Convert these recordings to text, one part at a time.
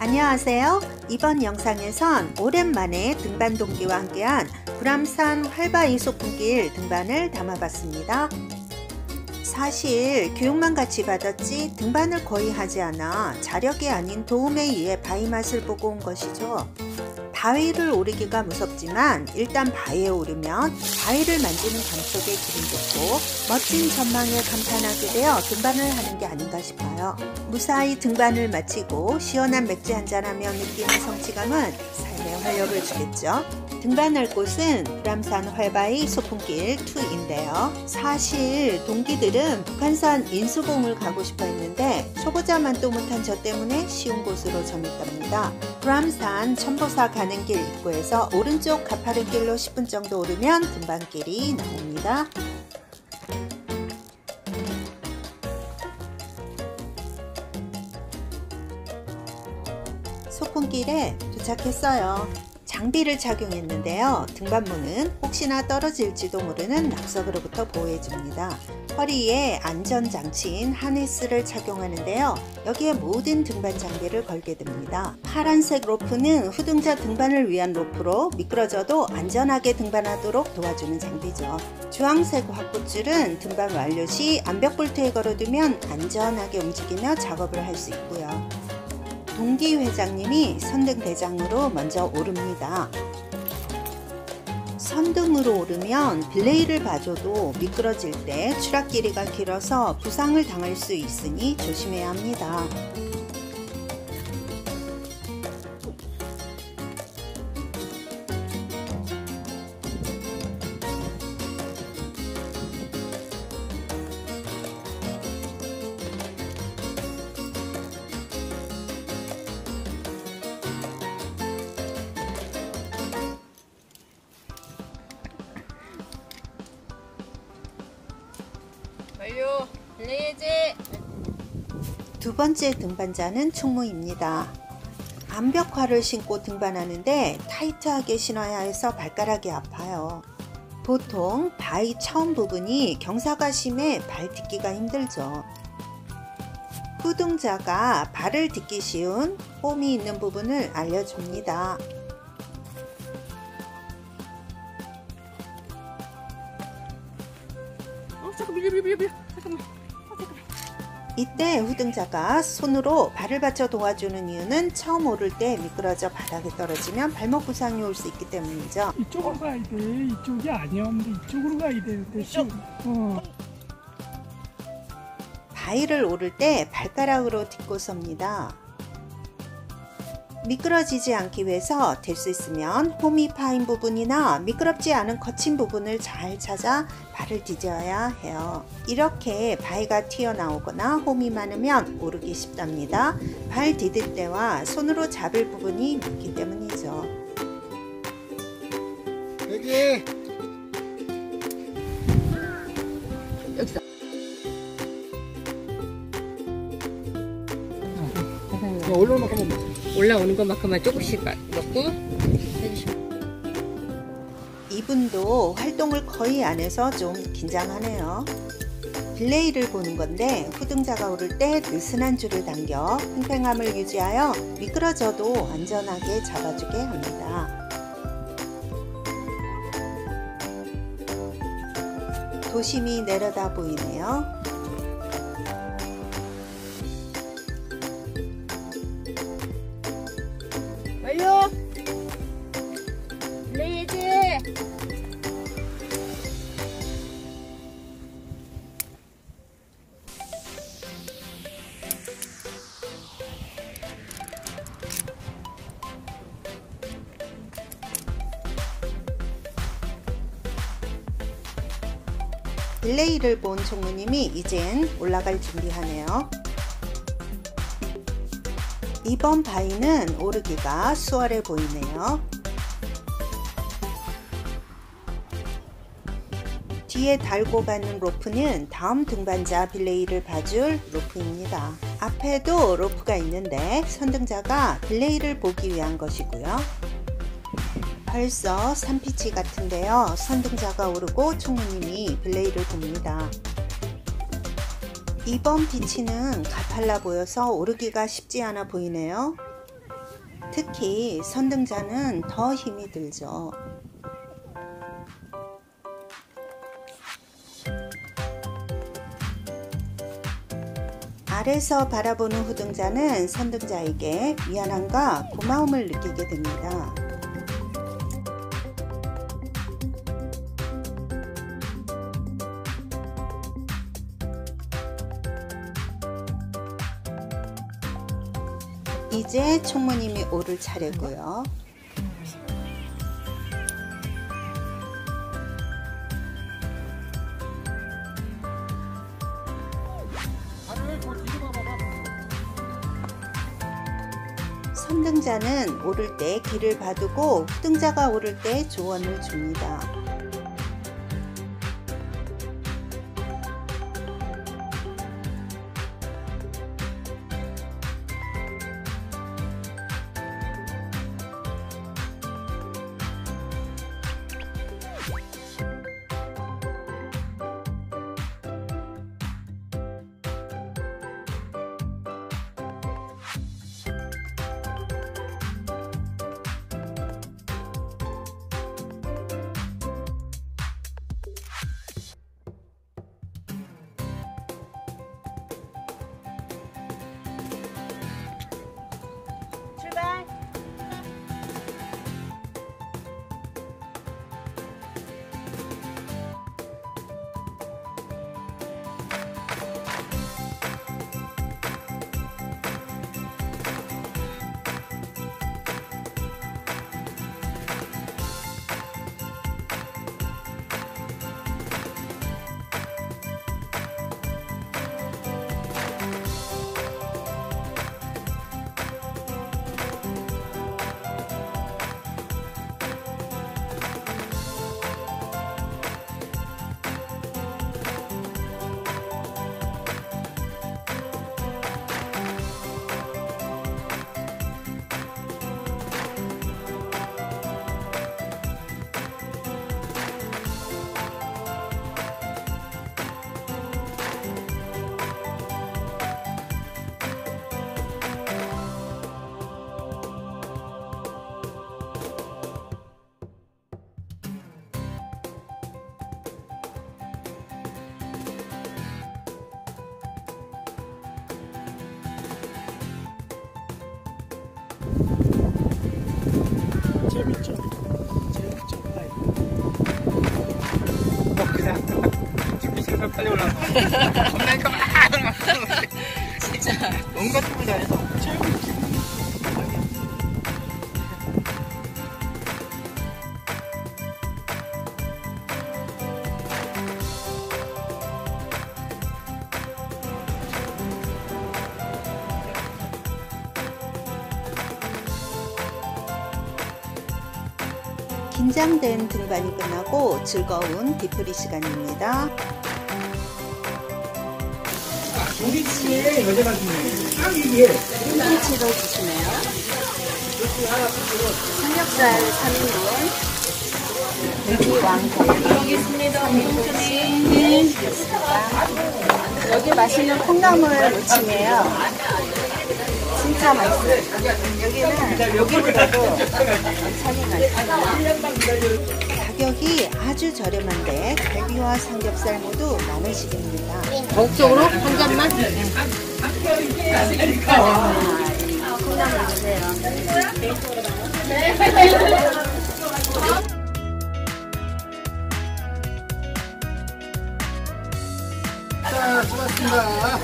안녕하세요. 이번 영상에선 오랜만에 등반 동기와 함께한 불암산 활바위 소풍길 등반을 담아봤습니다. 사실 교육만 같이 받았지 등반을 거의 하지 않아 자력이 아닌 도움에 의해 바위 맛을 보고 온 것이죠. 바위를 오르기가 무섭지만 일단 바위에 오르면 바위를 만지는 감촉에 기분 좋고 멋진 전망에 감탄하게 되어 등반을 하는 게 아닌가 싶어요. 무사히 등반을 마치고 시원한 맥주 한잔하며 느끼는 성취감은 삶의 활력을 주겠죠. 등반할 곳은 불암산 활바위 소풍길 2인데요. 사실 동기들은 북한산 인수봉을 가고 싶어 했는데 초보자만 또 못한 저 때문에 쉬운 곳으로 정했답니다. 불암산 천보사 가는 길 입구에서 오른쪽 가파른 길로 10분 정도 오르면 등반길이 나옵니다. 소풍길에 도착했어요. 장비를 착용했는데요. 등반모는 혹시나 떨어질지도 모르는 낙석으로부터 보호해줍니다. 허리에 안전장치인 하네스를 착용하는데요. 여기에 모든 등반 장비를 걸게 됩니다. 파란색 로프는 후등자 등반을 위한 로프로 미끄러져도 안전하게 등반하도록 도와주는 장비죠. 주황색 확보줄은 등반 완료 시 암벽볼트에 걸어두면 안전하게 움직이며 작업을 할 수 있고요. 동기 회장님이 선등 대장으로 먼저 오릅니다. 선등으로 오르면 빌레이를 봐줘도 미끄러질 때 추락 길이가 길어서 부상을 당할 수 있으니 조심해야 합니다. 완료! 빌레이즈! 두 번째 등반자는 충무입니다. 암벽화를 신고 등반하는데 타이트하게 신어야 해서 발가락이 아파요. 보통 바위 처음 부분이 경사가 심해 발 딛기가 힘들죠. 후등자가 발을 딛기 쉬운 홈이 있는 부분을 알려줍니다. 잠깐만. 이때 후등자가 손으로 발을 받쳐 도와주는 이유는 처음 오를 때 미끄러져 바닥에 떨어지면 발목 부상이 올 수 있기 때문이죠. 이쪽으로 가야 돼. 이쪽이 아니었는데 이쪽으로 가야 되는데. 바위를 오를 때 발가락으로 딛고 섭니다. 미끄러지지 않기 위해서 될 수 있으면 홈이 파인 부분이나 미끄럽지 않은 거친 부분을 잘 찾아 발을 디뎌야 해요. 이렇게 바위가 튀어나오거나 홈이 많으면 오르기 쉽답니다. 발 디딜 때와 손으로 잡을 부분이 있기 때문이죠. 여기 여기서. 올라오는 것만 올라오는 것만큼만 조금씩 넣고 해주시면. 이분도 활동을 거의 안 해서 좀 긴장하네요. 빌레이를 보는 건데 후등자가 오를 때 느슨한 줄을 당겨 팽팽함을 유지하여 미끄러져도 안전하게 잡아주게 합니다. 도심이 내려다 보이네요. 완료! 빌레이즈! 빌레이를 본 총무님이 이젠 올라갈 준비하네요. 이번 바위는 오르기가 수월해 보이네요. 뒤에 달고 가는 로프는 다음 등반자 빌레이를 봐줄 로프입니다. 앞에도 로프가 있는데 선등자가 빌레이를 보기 위한 것이고요. 벌써 산피치 같은데요. 선등자가 오르고 총무님이 빌레이를 봅니다. 이번 비치는 가팔라 보여서 오르기가 쉽지 않아 보이네요. 특히 선등자는 더 힘이 들죠. 아래서 바라보는 후등자는 선등자에게 미안함과 고마움을 느끼게 됩니다. 이제 총무님이 오를 차례고요. 선등자는 오를 때 길을 봐두고 후등자가 오를 때 조언을 줍니다. 출발. 재밌죠? 재밌죠? 그냥 준비 시간 빨리 올라가. 겁나니까 막 진짜. 온갖 준비 다 해서. 긴장된 등반이 끝나고 즐거운 뒤풀이 시간입니다. 우리치에 여자가 주네. 딱 이게. 김치로 주시네요. 삼겹살 3인분, 돼지 왕고 여기 있습니다. 네. 여기 맛있는 콩나물 무침이에요. 진짜 맛있어요. 여기는 여기보다도 참이 맛있어요. 가격이 아주 저렴한데 갈비와 삼겹살 모두 만원씩입니다. 목적으로 한 잔만. 콩나물 주세요. 자, 수고하셨습니다.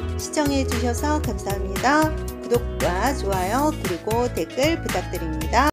시청해 주셔서 감사합니다. 구독과 좋아요 그리고 댓글 부탁드립니다.